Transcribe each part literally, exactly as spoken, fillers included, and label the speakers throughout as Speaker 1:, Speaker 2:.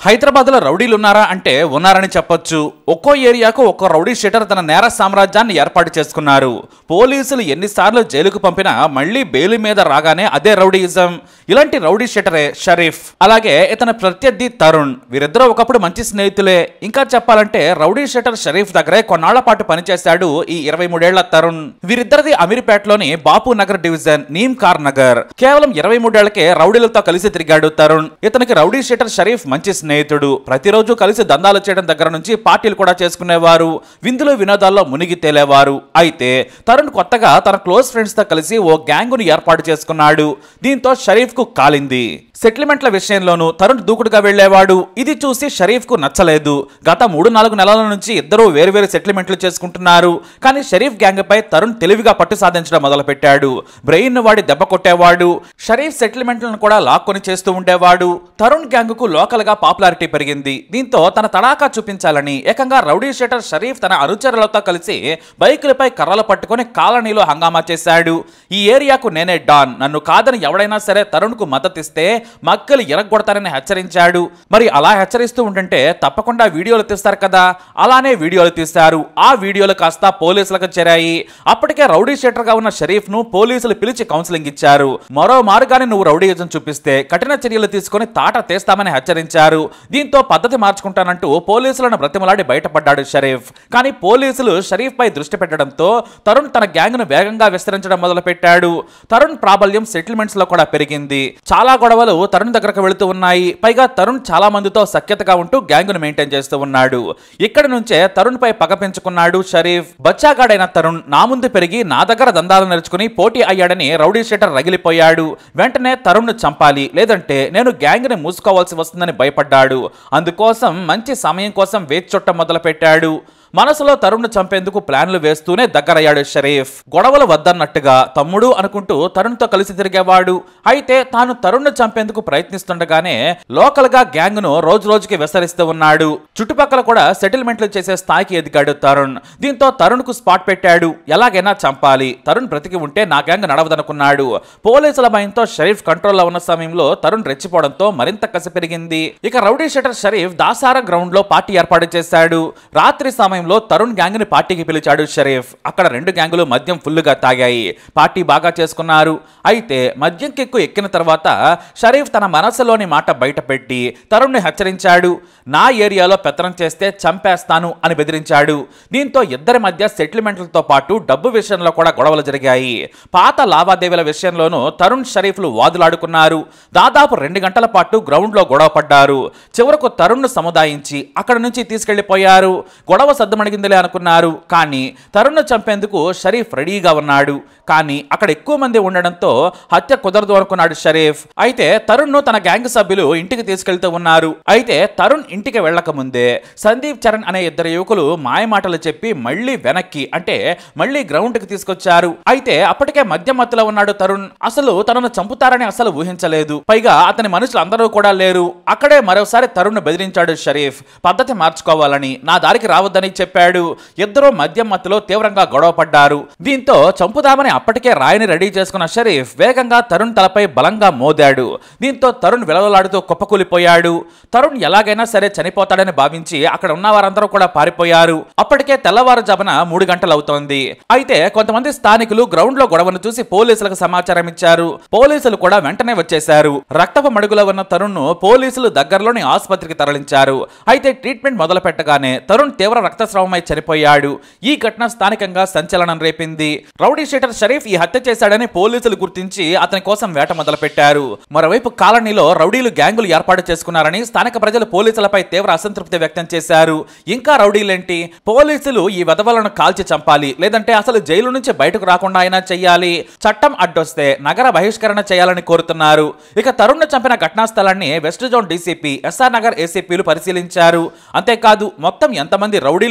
Speaker 1: హైదరాబాద్ లో రౌడీలు ఉన్నారా అంటే ఉన్నారని చెప్పొచ్చు. ఒక్కో ఏరియాకు ఒక్కో రౌడీ షీటర్ తన నేర సామ్రాజ్యాన్ని ఏర్పాటు చేసుకున్నారు. పోలీసులు ఎన్నిసార్లు జైలుకు పంపినా మళ్లీ బెయిల్ మీద రాగానే అదే రౌడీయిజం. ఇలాంటి రౌడీ షీటరే షరీఫ్, అలాగే ఇతని ప్రత్యర్థి తరుణ్. వీరిద్దరూ ఒకప్పుడు మంచి స్నేహితులే. ఇంకా చెప్పాలంటే రౌడీ షీటర్ షరీఫ్ దగ్గరే కొన్నాళ్ల పాటు పనిచేశాడు ఈ ఇరవై మూడేళ్ల తరుణ్. వీరిద్దరిది అమీర్పేటలోని బాపు నగర్ డివిజన్ నీమ్ కార్ నగర్. కేవలం ఇరవై మూడేళ్లకే రౌడీలతో కలిసి తిరిగాడు తరుణ్. ఇతనికి రౌడీ షీటర్ షరీఫ్ మంచి స్నేహితుడు. ప్రతిరోజు కలిసి దందాలు చేయడం దగ్గర నుంచి పార్టీలు కూడా చేసుకునేవారు. విందులు వినోదాల్లో మునిగి తేలేవారు. అయితే తరుణ్ కొత్తగా తన క్లోజ్ ఫ్రెండ్స్ తో కలిసి ఓ గ్యాంగ్ ను ఏర్పాటు చేసుకున్నాడు. దీంతో షరీఫ్ కు కాలింది. సెటిల్మెంట్ల విషయంలోనూ తరుణ్ దూకుడుగా వెళ్లేవాడు. ఇది చూసి షరీఫ్ కు నచ్చలేదు. గత మూడు నాలుగు నెలల నుంచి ఇద్దరు వేరువేరు సెటిల్మెంట్లు చేసుకుంటున్నారు. కానీ షరీఫ్ గ్యాంగ్ పై తరుణ్ తెలివిగా పట్టు సాధించడం మొదలు పెట్టాడు. బ్రెయిన్ ను వాడి దెబ్బ కొట్టేవాడు. షరీఫ్ సెటిల్మెంట్లను కూడా లాక్కొని చేస్తూ ఉండేవాడు. తరుణ్ గ్యాంగ్ కు లోకల్ గా పాపులారిటీ పెరిగింది. దీంతో తన తడాకా చూపించాలని ఏకంగా రౌడీ షీటర్ షరీఫ్ తన అనుచరులతో కలిసి బైకులపై కర్రలు పట్టుకుని కాలనీలో హంగామా చేశాడు. ఈ ఏరియాకు నేనే డాన్, నన్ను కాదని ఎవడైనా సరే తరుణ్ కు మద్దతిస్తే మక్కలు ఎరగొడతారని హెచ్చరించాడు. మరి అలా హెచ్చరిస్తూ ఉంటుంటే తప్పకుండా వీడియోలు తీస్తారు కదా, అలానే వీడియోలు తీశారు. ఆ వీడియోలు కాస్త పోలీసులకు చేరాయి. అప్పటికే రౌడీ షీటర్ గా ఉన్న షరీఫ్ ను పోలీసులు పిలిచి కౌన్సిలింగ్ ఇచ్చారు. మరో మారుగానే నువ్వు రౌడీయిజం చూపిస్తే కఠిన చర్యలు తీసుకుని తాట తీస్తామని హెచ్చరించారు. దీంతో పద్ధతి మార్చుకుంటానంటూ పోలీసులను బ్రతిమలాడి బయటపడ్డాడు షరీఫ్. కానీ పోలీసులు షరీఫ్ పై దృష్టి పెట్టడంతో తరుణ్ తన గ్యాంగ్ ను వేగంగా విస్తరించడం మొదలు పెట్టాడు. తరుణ్ ప్రాబల్యం సెటిల్మెంట్స్ లో కూడా పెరిగింది. చాలా గొడవలు తరుణ్ దగ్గరకు వెళుతూ ఉన్నాయి. పైగా తరుణ్ చాలా మందితో సఖ్యతగా ఉంటూ గ్యాంగ్ ను మెయింటైన్ చేస్తూ ఉన్నాడు. ఇక్కడ నుంచే తరుణ్ పై పగ పెంచుకున్నాడు షరీఫ్. బచ్చాగాడైన తరుణ్ నా ముందు పెరిగి నా దగ్గర దందాలు నేర్చుకుని పోటీ అయ్యాడని రౌడీ షీటర్ రగిలిపోయాడు. వెంటనే తరుణ్ ను చంపాలి, లేదంటే నేను గ్యాంగ్ ని మూసుకోవాల్సి వస్తుందని భయపడ్డాడు. అందుకోసం మంచి సమయం కోసం వేచి చూడటం మొదలు పెట్టాడు. మనసులో తరుణ్ చంపేందుకు ప్లాన్లు వేస్తూనే దగ్గరయ్యాడు షరీఫ్. గొడవలు వద్దన్నట్టుగా తమ్ముడు అనుకుంటూ తరుణ్ తో కలిసి తిరిగేవాడు. అయితే తాను తరుణ్ చంపేందుకు ప్రయత్నిస్తుండగానే లోకల్ గా గ్యాంగ్ ను రోజు రోజుకి విస్తరిస్తూ ఉన్నాడు. చుట్టుపక్కల కూడా సెటిల్మెంట్లు చేసే స్థాయికి ఎదిగాడు తరుణ్. దీంతో తరుణ్ కు స్పాట్ పెట్టాడు. ఎలాగైనా చంపాలి, తరుణ్ బ్రతికి ఉంటే నా గ్యాంగ్ నడవదనుకున్నాడు. పోలీసుల భయంతో షరీఫ్ కంట్రోల్లో ఉన్న సమయంలో తరుణ్ రెచ్చిపోవడంతో మరింత కసి పెరిగింది. ఇక rowdy sheeter Sharif Dasara ground లో పార్టీ ఏర్పాటు చేశాడు. రాత్రి సమయం తరుణ్ గ్యాంగ్ ని పార్టీకి పిలిచాడు షరీఫ్. అక్కడ రెండు గ్యాంగులు మద్యం ఫుల్లుగా తాగాయి. పార్టీ బాగా చేసుకున్నారు. అయితే మద్యం కిక్కు ఎక్కిన తర్వాత షరీఫ్ తన మనసులోని మాట బయట పెట్టి తరుణ్ ని హెచ్చరించాడు. నా ఏరియాలో పెత్తనం చేస్తే చంపేస్తాను అని బెదిరించాడు. దీంతో ఇద్దరి మధ్య సెటిల్మెంట్లతో పాటు డబ్బు విషయంలో కూడా గొడవలు జరిగాయి. పాత లావాదేవీల విషయంలోనూ తరుణ్ షరీఫ్లు వాదులాడుకున్నారు. దాదాపు రెండు గంటల పాటు గ్రౌండ్ లో గొడవ పడ్డారు. చివరకు తరుణ్ ను సముదాయించి అక్కడ నుంచి తీసుకెళ్లిపోయారు. గొడవ సద్దుమణిగిందిలే అనుకున్నారు. కానీ తరుణ్ చంపేందుకు షరీఫ్ రెడీగా ఉన్నాడు. కానీ అక్కడ ఎక్కువ మంది ఉండడంతో హత్య కుదరదు అనుకున్నాడు షరీఫ్. అయితే తరుణ్ ను తన గ్యాంగ్ సభ్యులు ఇంటికి తీసుకెళ్తూ ఉన్నారు. అయితే తరుణ్ ఇంటికి వెళ్లక ముందే సందీప్ చరణ్ అనే ఇద్దరు యువకులు మాయమాటలు చెప్పి మళ్లీ వెనక్కి అంటే మళ్లీ గ్రౌండ్ కి తీసుకొచ్చారు. అయితే అప్పటికే మద్యం మత్తులో ఉన్నాడు తరుణ్. అసలు తనను చంపుతారని అసలు ఊహించలేదు. పైగా అతని మనుషులు అందరూ కూడా లేరు. అక్కడే మరోసారి తరుణ్ బెదిరించాడు షరీఫ్. పద్ధతి మార్చుకోవాలని, నా దారికి రావద్దని చెప్పాడు. ఇద్దరు మద్యం మత్తులో తీవ్రంగా గొడవ పడ్డారు. దీంతో చంపుదామని అప్పటికే రాయిని రెడీ చేసుకున్న షరీఫ్ వేగంగా తరుణ్ తలపై బలంగా మోదాడు. దీంతో తరుణ్ విలవలాడుతూ కుప్పకూలిపోయాడు. తరుణ్ ఎలాగైనా సరే చనిపోతాడని భావించి అక్కడ ఉన్న వారందరూ కూడా పారిపోయారు. అప్పటికే తెల్లవారుజామున మూడు గంటలు అవుతోంది. అయితే కొంతమంది స్థానికులు గ్రౌండ్ లో గొడవను చూసి పోలీసులకు సమాచారం ఇచ్చారు. పోలీసులు కూడా వెంటనే వచ్చేశారు. రక్తపు మడుగులో ఉన్న తరుణ్ ను పోలీసులు దగ్గరలోని ఆసుపత్రికి తరలించారు. అయితే ట్రీట్మెంట్ మొదలు పెట్టగానే తరుణ్ తీవ్ర రక్తస్రావమై చనిపోయాడు. ఈ ఘటన స్థానికంగా సంచలనం రేపింది. రౌడీ షీటర్ షరీఫ్ ఈ హత్య చేశాడని పోలీసులు గుర్తించి అతని కోసం వేట మొదలు పెట్టారు. మరోవైపు కాలనీలో రౌడీలు గ్యాంగులు ఏర్పాటు చేసుకున్నారని స్థానిక ప్రజలు పోలీసులపై తీవ్ర అసంతృప్తి వ్యక్తం చేశారు. ఇంకా రౌడీలేంటి, పోలీసులు ఈ వెధవలను కాల్చి చంపాలి, లేదంటే అసలు జైలు నుంచి బయటకు రాకుండా అయినా చెయ్యాలి. చట్టం అడ్డొస్తే నగర బహిష్కరణ చేయాలని కోరుతున్నారు. ఇక తరుణ్ ను చంపిన ఘటనా స్థలాన్ని west zone DCP, SR Nagar ఏసీపీలు పరిశీలించారు. అంతేకాదు మొత్తం ఎంతమంది రౌడీలు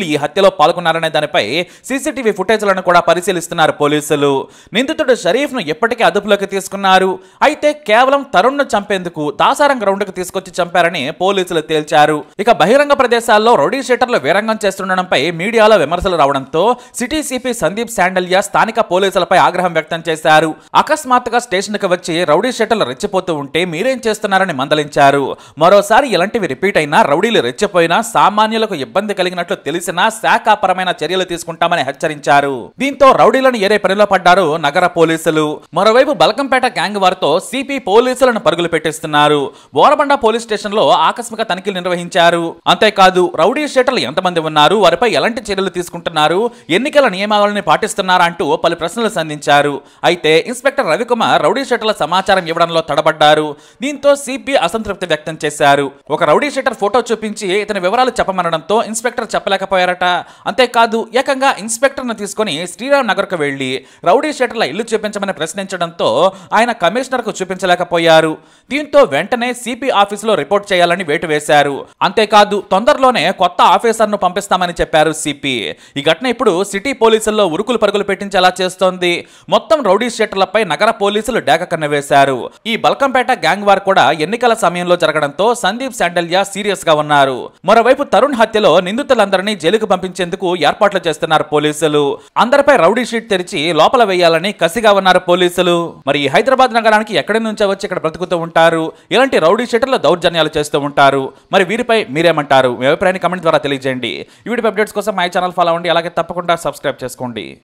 Speaker 1: రౌడీలు ఈ హత్యలో పాల్గొన్నారనే దానిపై సీసీటీవీ ఫుటేజ్లను కూడా పరిశీలిస్తున్నారు పోలీసులు. నిందితుడు షరీఫ్ ను ఎప్పటికీ అదుపులోకి తీసుకున్నారు. అయితే కేవలం తరుణ్ ను చంపేందుకు దాసారం గ్రౌండ్ కు తీసుకొచ్చి చంపారని పోలీసులు తేల్చారు. ఇక బహిరంగ ప్రదేశాల్లో రౌడీ షీటర్లు వీరంగం చేస్తుండడంపై మీడియాలో విమర్శలు రావడంతో సిటీ సిపి సందీప్ శాండల్య స్థానిక పోలీసులపై ఆగ్రహం వ్యక్తం చేశారు. అకస్మాత్తుగా స్టేషన్ కు వచ్చి రౌడీ షీటర్లు రెచ్చిపోతూ ఉంటే మీరేం చేస్తున్నారని మందలించారు. మరోసారి ఇలాంటివి రిపీట్ అయినా రౌడీలు రెచ్చిపోయినా సామాన్యులకు ఇబ్బంది కలిగినట్లు తెలిసినా శాఖాపరమైన చర్యలు తీసుకుంటామని హెచ్చరించారు. దీంతో రౌడీలను ఏరే పనిలో పడ్డారు నగర పోలీసులు. మరోవైపు బల్కంపేట గ్యాంగ్ వారితో సిపి పోలీసులను పరుగులు పెట్టిస్తున్నారు. బోరబండ పోలీస్ స్టేషన్ లో ఆకస్మిక తనిఖీలు నిర్వహించారు. అంతేకాదు రౌడీ షీటర్లు ఎంతమంది ఉన్నారు, వారిపై ఎలాంటి చర్యలు తీసుకుంటున్నారు, ఎన్నికల నియమావళిని పాటిస్తున్నారా అంటూ పలు ప్రశ్నలు సంధించారు. అయితే ఇన్స్పెక్టర్ రవికుమార్ రౌడీ షీటర్ల సమాచారం ఇవ్వడంలో తడబడ్డారు. దీంతో సిపి అసంతృప్తి వ్యక్తం చేశారు. ఒక రౌడీ షీటర్ ఫోటో చూపించి ఇతని వివరాలు చెప్పమనడంతో ఇన్స్పెక్టర్ చెప్పలేకపోయారట. అంతేకాదు ఏకంగా ఇన్స్పెక్టర్ ను తీసుకుని శ్రీరామ్ నగర్ కు వెళ్లి రౌడీ షీటర్ల ఇల్లు చూపించమని ప్రశ్నించడంతో ఆయన కమిషనర్ కు చూపించలేకపోయారు. దీంతో వెంటనే సిపి ఆఫీసులో రిపోర్ట్ చేయాలని వేటు వేశారు. అంతేకాదు తొందరలోనే కొత్త ఆఫీసర్ ను పంపిస్తామని చెప్పారు సిపి. ఈ ఘటన ఇప్పుడు సిటీ పోలీసుల్లో ఉరుకులు పరుగులు పెట్టించేలా చేస్తోంది. మొత్తం రౌడీ షీటర్లపై నగర పోలీసులు డేగ కన్నవేశారు. ఈ బల్కంపేట గ్యాంగ్ వార్ కూడా ఎన్నికల సమయంలో జరగడంతో సందీప్ శాండల్య సీరియస్ గా ఉన్నారు. మరోవైపు తరుణ్ హత్యలో నిందితులందరినీ జైలుకు పంపించేందుకు ఏర్పాట్లు చేస్తున్నారు పోలీసులు. అందరిపై రౌడీ షీట్ తెరిచి లోపల వేయాలని కసిగా ఉన్నారు పోలీసులు. మరి హైదరాబాద్ నగరానికి ఎక్కడి నుంచో వచ్చి ఇక్కడ బ్రతుకుతూ ఉంటారు. ఇలాంటి రౌడీ షీటర్లు దౌర్జన్యాలు చేస్తూ ఉంటారు. మరి వీరిపై మీరేమంటారు? మీ అభిప్రాయాన్ని కమెంట్ ద్వారా తెలియజేయండి. ఈ వీడియో అప్డేట్స్ కోసం మై ఛానల్ ఫాలో అవ్వండి. అలాగే తప్పకుండా సబ్స్క్రైబ్ చేసుకోండి.